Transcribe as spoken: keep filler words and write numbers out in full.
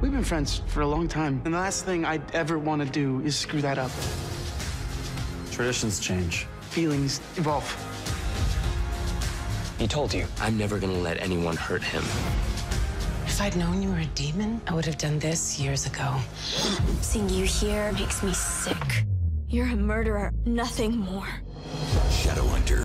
We've been friends for a long time, and the last thing I'd ever want to do is screw that up. Traditions change. Feelings evolve. He told you, I'm never gonna let anyone hurt him. If I'd known you were a demon, I would have done this years ago. Seeing you here makes me sick. You're a murderer, nothing more. Shadowhunters.